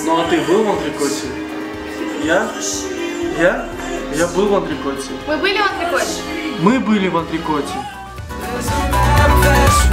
Ну а ты был в Антрикоте? Я был в Антрикоте. Мы были в Антрикоте? Мы были в Антрикоте.